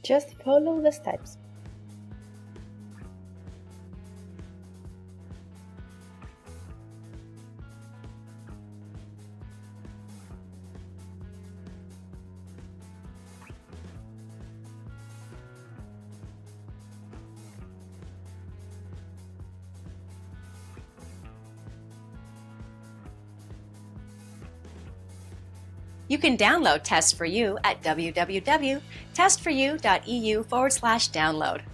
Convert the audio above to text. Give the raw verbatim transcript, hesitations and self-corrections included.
Just follow the steps. You can download Test for You at w w w dot test for you dot e u forward slash download.